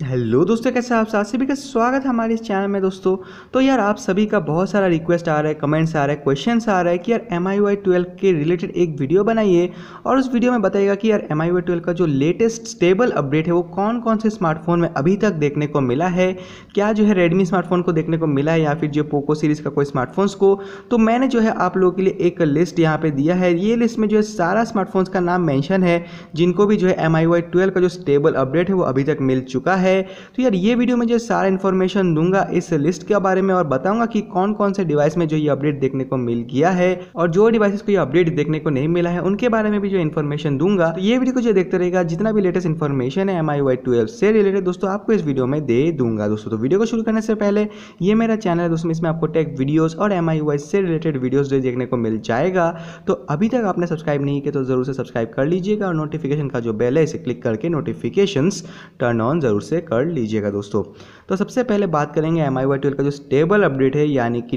Hello दोस्तों, कैसे आप सभी का स्वागत है हमारे इस चैनल में दोस्तों। तो यार आप सभी का बहुत सारा रिक्वेस्ट आ रहा है, कमेंट्स आ रहा है, क्वेश्चंस आ रहा है कि यार MIUI 12 के रिलेटेड एक वीडियो बनाइए और उस वीडियो में बताइएगा कि यार MIUI 12 का जो लेटेस्ट स्टेबल अपडेट है वो कौन कौन से स्मार्टफोन में अभी तक देखने को मिला है। क्या जो है रेडमी स्मार्टफोन को देखने को मिला है या फिर जो पोको सीरीज़ का कोई स्मार्टफोन्स को। तो मैंने जो है आप लोगों के लिए एक लिस्ट यहाँ पे दिया है। ये लिस्ट में जो है सारा स्मार्टफोन्स का नाम मेंशन है जिनको भी जो है MIUI 12 का जो स्टेबल अपडेट है वो अभी तक मिल चुका है। तो यार ये वीडियो में जो सारा इन्फॉर्मेशन दूंगा इस लिस्ट के बारे में और बताऊंगा कि कौन कौन से डिवाइस में जो ये अपडेट देखने को मिल गया है और जो डिवाइसेस को ये अपडेट देखने को नहीं मिला है उनके बारे में भी जो इन्फॉर्मेशन दूंगा। तो ये वीडियो को जो देखते रहेगा, जितना भी लेटेस्ट इन्फॉर्मेशन है MIUI 12 से रिलेटेड दोस्तों आपको इस वीडियो में दे दूंगा दोस्तों। तो वीडियो को शुरू करने से पहले ये मेरा चैनल है दोस्तों, इसमें आपको टेक वीडियोस और MIUI से रिलेटेड वीडियोस जो देखने को मिल जाएगा। तो अभी तक आपने सब्सक्राइब नहीं किया तो जरूर से सब्सक्राइब कर लीजिएगा और नोटिफिकेशन का जो बेल है इसे क्लिक करके नोटिफिकेशंस टर्न ऑन जरूर से कर लीजिएगा दोस्तों। तो सबसे पहले बात करेंगे MIUI 12 का जो स्टेबल अपडेट है यानी कि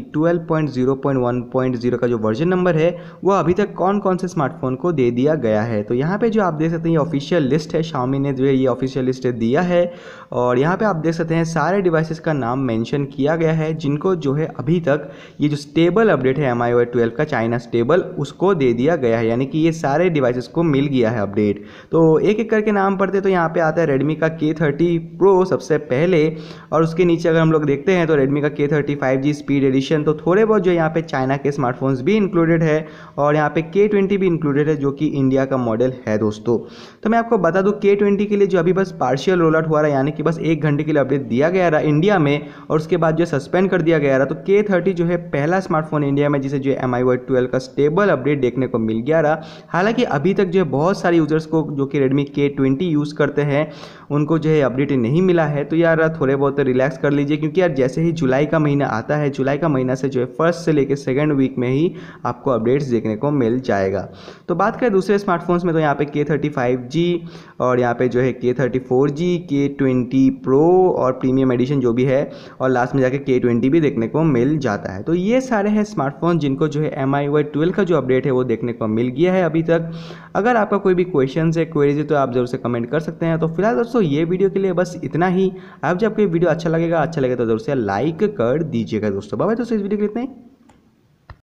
12.0.1.0 का जो वर्जन नंबर है वो अभी तक कौन कौन से स्मार्टफोन को दे दिया गया है। तो यहाँ पे जो आप देख सकते हैं ये ऑफिशियल लिस्ट है, Xiaomi ने जो है ये ऑफिशियल लिस्ट दिया है और यहाँ पे आप देख सकते हैं सारे डिवाइसेस का नाम मेंशन किया गया है जिनको जो है अभी तक ये जो स्टेबल अपडेट है MIUI 12 का चाइना स्टेबल उसको दे दिया गया है, यानी कि ये सारे डिवाइसेस को मिल गया है अपडेट। तो एक एक करके नाम पढ़ते तो यहाँ पे आता है रेडमी का K30 Pro सबसे पहले और उसके नीचे अगर हम लोग देखते हैं तो रेडमी का K30 5G स्पीड एडिशन। तो थोड़े बहुत जो यहाँ पे चाइना के स्मार्टफोन्स भी इंक्लूडेड है और यहाँ पे K20 भी इंक्लूडेड है जो कि इंडिया का मॉडल है दोस्तों। तो मैं आपको बता दूं K20 के लिए जो अभी बस पार्शियल रोल आउट हुआ रहा है, यानी कि बस 1 घंटे के लिए अपडेट दिया गया रहा इंडिया में और उसके बाद जो सस्पेंड कर दिया गया रहा। तो K30 जो है पहला स्मार्टफोन इंडिया में जिसे जो MIUI 12 का स्टेबल अपडेट देखने को मिल गया रहा। हालांकि अभी तक जो है बहुत सारे यूजर्स को जो कि रेडमी K20 यूज़ करते हैं उनको जो है अपडेट नहीं मिला है। तो यार थोड़े बहुत रिलैक्स कर लीजिए क्योंकि यार जैसे ही जुलाई का महीना आता है, जुलाई का महीना से जो है फर्स्ट से लेकर सेकंड वीक में ही आपको अपडेट्स देखने को मिल जाएगा। तो बात करें दूसरे स्मार्टफोन्स में तो यहाँ पे K30 5G और यहाँ पे जो है K30 4G, K20 Pro और प्रीमियम एडिशन जो भी है और लास्ट में जाके K20 भी देखने को मिल जाता है। तो ये सारे हैं स्मार्टफोन जिनको जो है MIUI 12 का जो अपडेट है वो देखने को मिल गया है अभी तक। अगर आपका कोई भी क्वेश्चन है, क्वेरीज है तो आप जरूर से कमेंट कर सकते हैं। तो फिलहाल दोस्तों ये वीडियो के लिए बस इतना ही। आप जब आपको वीडियो अच्छा लगे तो जरूर से लाइक कर दीजिएगा दोस्तों। बाय बाय दोस्तों, इस वीडियो के लिए इतना ही।